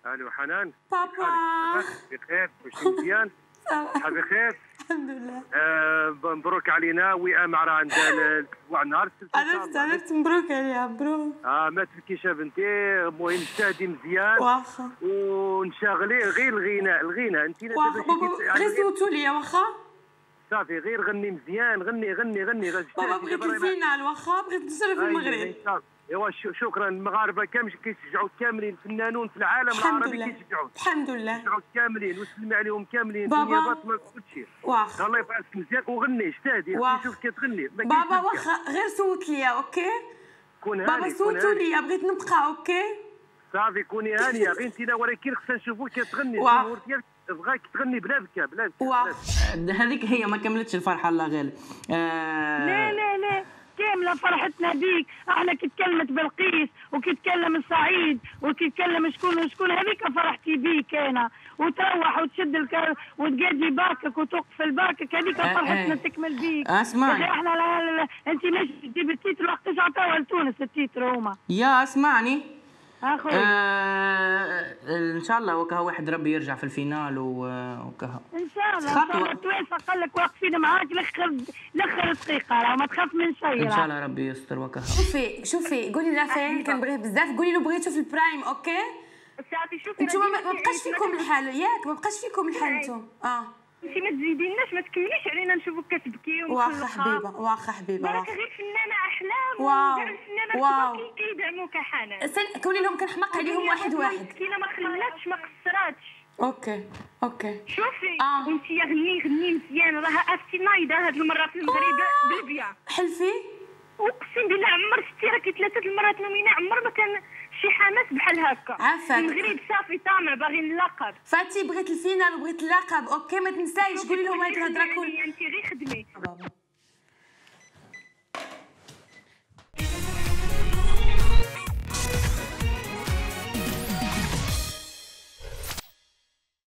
الو حنان. بابا بخير؟ واش مزيان؟ صحة بخير؟ الحمد لله. مبروك علينا وامع راه عندها الاسبوع نهار السبت. عرفت مبروك عليها مبروك. ما تبكيش يا بنتي، المهم اجتهدي مزيان واخا ونشغلي غير الغناء انت واخا بابا غير صوتوا ليا واخا صافي، غير غني مزيان، غني بابا بغيت الفينال واخا بغيت نوصل في المغرب. ايوا شكرا. المغاربه كامل كيشجعوا كاملين الفنانون في العالم العربي كيشجعوك الحمد لله كيشجعوك كاملين وسلمي عليهم كاملين. بابا باطمه كلشي واخا الله يبارك مزيان وغني اجتهدي شوف كتغني بابا واخا غير صوت ليا اوكي كون هاني بابا صوتوا ليا بغيت نبقى اوكي صافي كوني هانيه غير انت ولكن خصنا نشوفوك كتغني الجمهور ديالك بغاك تغني بلا بكا بلا هذيك هي ما كملتش الفرحه الله غالب. لا كامله فرحتنا بيك. احنا كي تكلمت بلقيس وكي تكلم سعيد وكي تكلم شكون هذيك فرحتي بيك انا، وتروح وتشد وتقادي باكك وتوقف الباكك هذيك فرحتنا تكمل بيك. اسمعني احنا لا انت ماشي تجيب التيتر وقتاش عطاوها لتونس التيتر هما. يا اسمعني اخوي ان شاء الله وكها واحد ربي يرجع في الفينال وكها ان شاء الله. التوانسه قال لك واقفين معاك لاخر دقيقه راه ما تخاف من شيء ان شاء الله ربي يستر وكها. شوفي قولي لرافائيل كنبغيه بزاف، قولي له بغيتو في البرايم اوكي. صافي شوفي انتوما ما بقاش فيكم الحال ياك، ما بقاش فيكم الحال نتوما. انت ما تزيديناش ما تكمليش علينا نشوفك كتبكي واخا حبيبه واخا حبيبه راك غير فنانه احلام واو الفنانات كيدعموك حنان. قولي لهم كنحماق عليهم واحد مسكينه ما خلاتش ما قصراتش. اوكي شوفي وانت يا غني مزيان راه افتي نايضه هاد المره في المغرب بالبيا. حلفي اقسم بالله عمر شتي راكي 3 المرات نومينه عمر ما كان شي حماس بحال هكا. عافاك المغرب صافي طامع باغيين اللقب. فاتي بغيت الفينال وبغيت اللقب اوكي ما تنسايش قولي لهم هاد الهضره انت غير خدمي بابا.